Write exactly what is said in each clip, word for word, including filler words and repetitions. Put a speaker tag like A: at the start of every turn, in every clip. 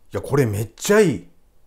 A: や、これめっちゃいい。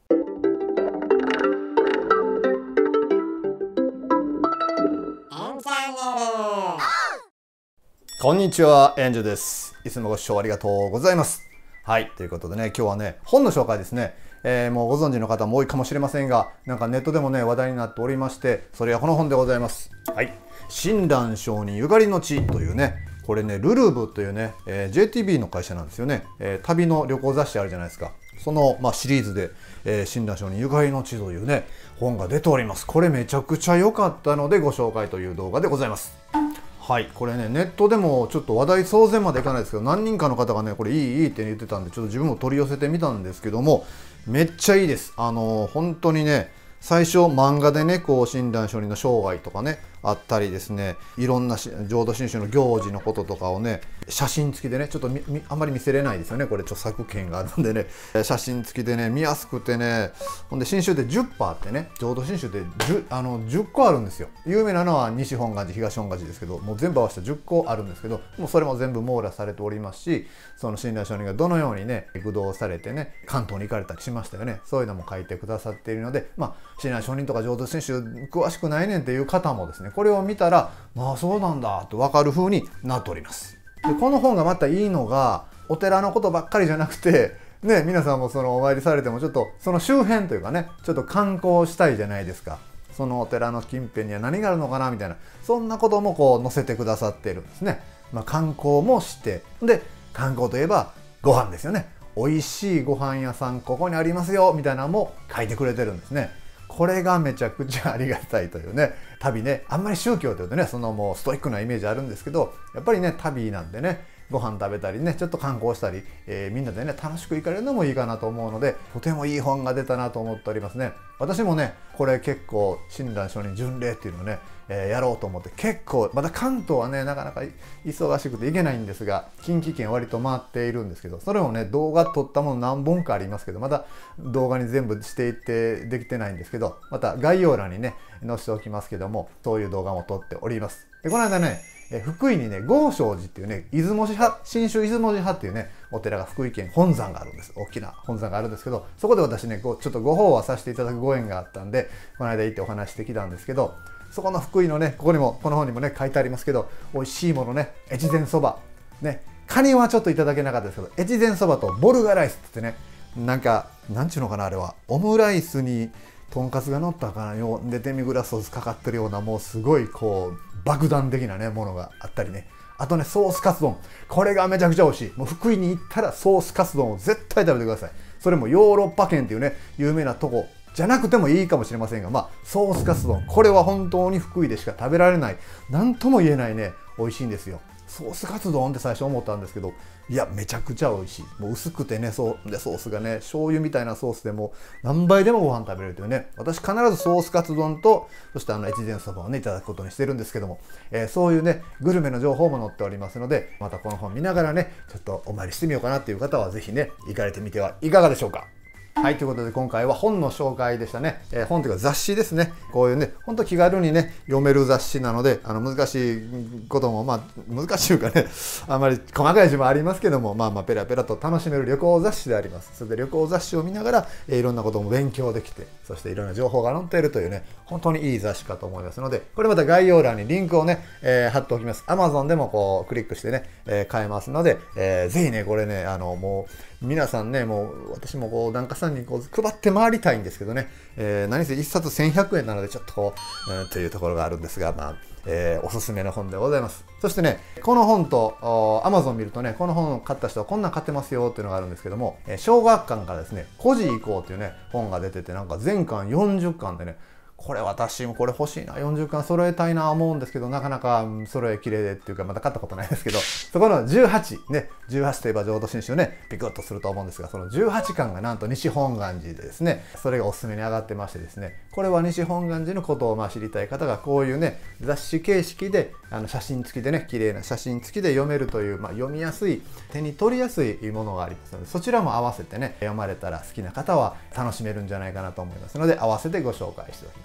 A: こんにちは、エンジュです。いつもご視聴ありがとうございます。はい、ということでね、今日はね、本の紹介ですね。えー、もうご存知の方も多いかもしれませんが、なんかネットでもね、話題になっておりまして、それはこの本でございます。はい。親鸞聖人ゆかりの地というね、これね、ルルブというね、えー、ジェーティービー の会社なんですよね。えー、旅の旅行雑誌あるじゃないですか。その、まあ、シリーズで、えー、親鸞聖人ゆかりの地というね、本が出ております。これめちゃくちゃ良かったのでご紹介という動画でございます。はい、これね、ネットでもちょっと話題騒然までいかないですけど、何人かの方がね、これいいいいって言ってたんで、ちょっと自分も取り寄せてみたんですけども、めっちゃいいです。あのー、本当にね、最初漫画でね、こう親鸞聖人の生涯とかねあったりですね、いろんな浄土真宗の行事のこととかをね、写真付きでね、ちょっとあんまり見せれないですよね、これ著作権があるんでね、写真付きでね見やすくてね、ほんで真宗ってじゅっパーってね、浄土真宗って 10, あのじゅっこあるんですよ。有名なのは西本願寺東本願寺ですけど、もう全部合わせてじゅっこあるんですけど、もうそれも全部網羅されておりますし、その親鸞聖人がどのようにね愚弄されてね関東に行かれたりしましたよね。そういうのも書いてくださっているので、まあ親鸞聖人とか浄土真宗詳しくないねんっていう方もですね、これを見たら、まあそうなんだと分かる風になっております。でこの本がまたいいのが、お寺のことばっかりじゃなくてね、皆さんもそのお参りされてもちょっとその周辺というかね、ちょっと観光したいじゃないですか。そのお寺の近辺には何があるのかなみたいな、そんなこともこう載せてくださっているんですね。まあ、観光もして、で観光といえばご飯ですよね。美味しいご飯屋さんここにありますよみたいなのも書いてくれてるんですね。これがめちゃくちゃありがたいというね。旅ね、あんまり宗教というとね、そのもうストイックなイメージあるんですけど、やっぱりね旅なんでね、ご飯食べたりね、ちょっと観光したり、えー、みんなでね楽しく行かれるのもいいかなと思うので、とてもいい本が出たなと思っておりますね。私もねこれ結構親鸞聖人巡礼っていうのをね、えー、やろうと思って、結構まだ関東はねなかなか忙しくて行けないんですが、近畿圏割と回っているんですけど、それもね動画撮ったもの何本かありますけど、まだ動画に全部していってできてないんですけど、また概要欄にね載せておきますけども、そういう動画も撮っております。でこの間ね、福井にね豪昌寺っていうね、出雲寺派信州出雲寺派っていうねお寺が福井県本山があるんです。大きな本山があるんですけど、そこで私ねこうちょっとご法話させていただくご縁があったんで、この間行ってお話してきたんですけど、そこの福井のね、ここにもこの本にもね書いてありますけど、美味しいものね、越前そばね、カニはちょっといただけなかったですけど、越前そばとボルガライスってね、なんかなんちゅうのかな、あれはオムライスにとんかつが乗ったかなようで、デミグラスソースかかってるような、もうすごいこう爆弾的なねものがあったりね、あとねソースカツ丼、これがめちゃくちゃ美味しい。もう福井に行ったらソースカツ丼を絶対食べてください。それもヨーロッパ圏っていうね有名なとこじゃなくてもいいかもしれませんが、まあソースカツ丼、これは本当に福井でしか食べられない、何とも言えないね美味しいんですよ。ソースカツ丼って最初思ったんですけど、いやめちゃくちゃ美味しい。もう薄くてね、そうでソースがね醤油みたいなソースでも何倍でもご飯食べれるというね、私必ずソースカツ丼と、そしてあの越前そばをねいただくことにしてるんですけども、えー、そういうねグルメの情報も載っておりますので、またこの本見ながらねちょっとお参りしてみようかなっていう方は是非ね行かれてみてはいかがでしょうか。はい、ということで今回は本の紹介でしたね。えー、本というか雑誌ですね。こういうね、ほんと気軽にね、読める雑誌なので、あの難しいことも、まあ、難しいかね、あまり細かい字もありますけども、まあまあ、ペラペラと楽しめる旅行雑誌であります。それで旅行雑誌を見ながら、えー、いろんなことも勉強できて、そしていろんな情報が載っているというね、本当にいい雑誌かと思いますので、これまた概要欄にリンクをね、えー、貼っておきます。Amazon でもこう、クリックしてね、えー、買えますので、えー、ぜひね、これね、あの、もう、皆さんね、もう私もこう檀家さんにこう配って回りたいんですけどね、えー、何せいっさつせんひゃくえんなのでちょっとこう、うん、というところがあるんですが、まあえー、おすすめの本でございます。そしてね、この本と Amazon 見るとね、この本を買った人はこんなん買ってますよっていうのがあるんですけども、えー、小学館からですね、孤児行こうっていうね本が出てて、なんか全巻よんじゅっかんでね、これ私もこれ欲しいな、よんじゅっかん揃えたいな思うんですけど、なかなか揃えきれでっていうか、まだ買ったことないですけど、そこのじゅうはちね、じゅうはちといえば浄土真宗ね、ピクッとすると思うんですが、そのじゅうはちかんがなんと西本願寺でですね、それがおすすめに上がってましてですね、これは西本願寺のことをまあ知りたい方がこういうね雑誌形式で、あの写真付きでね、綺麗な写真付きで読めるという、まあ、読みやすい、手に取りやすいものがありますので、そちらも合わせてね読まれたら好きな方は楽しめるんじゃないかなと思いますので、合わせてご紹介しておきます。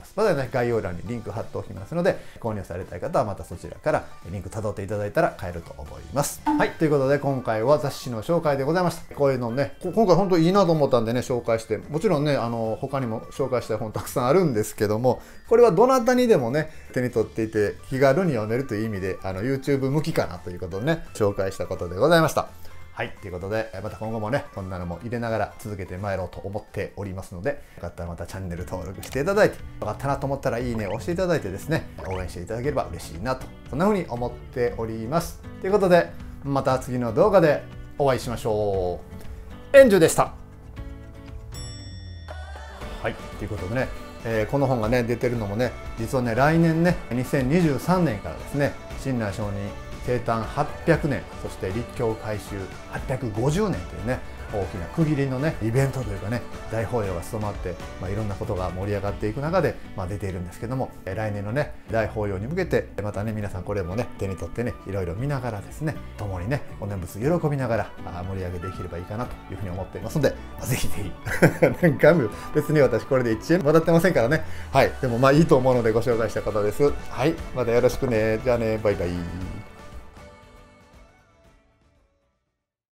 A: ます。またね、概要欄にリンク貼っておきますので、購入されたい方はまたそちらからリンク辿っていただいたら買えると思います。はい、ということで今回は雑誌の紹介でございました。こういうのね、今回本当いいなと思ったんでね、紹介して、もちろんね、あの、他にも紹介したい本たくさんあるんですけども、これはどなたにでもね、手に取っていて気軽に読めるという意味で、あの、YouTube 向きかなということでね、紹介したことでございました。はい、ということで、また今後もね、こんなのも入れながら続けてまいろうと思っておりますので、よかったらまたチャンネル登録していただいて、よかったなと思ったらいいねを押していただいてですね、応援していただければ嬉しいなと、そんな風に思っております。ということで、また次の動画でお会いしましょう。エンジュでした。はい、ということでね、えー、この本がね、出てるのもね、実はね、来年ね、にせんにじゅうさんねんからですね、親鸞聖人生誕はっぴゃくねん、そして立教改宗はっぴゃくごじゅうねんというね、大きな区切りのね、イベントというかね、大法要が務まって、まあ、いろんなことが盛り上がっていく中で、まあ、出ているんですけども、来年のね、大法要に向けて、またね、皆さんこれもね、手に取ってね、いろいろ見ながらですね、共にね、お念仏喜びながら盛り上げていければいいかなというふうに思っていますので、まあ、ぜひぜひ、何回も別に私これでいちえんもらってませんからね、はい、でもまあいいと思うのでご紹介した方です。はい、またよろしくね。じゃあね、バイバイ。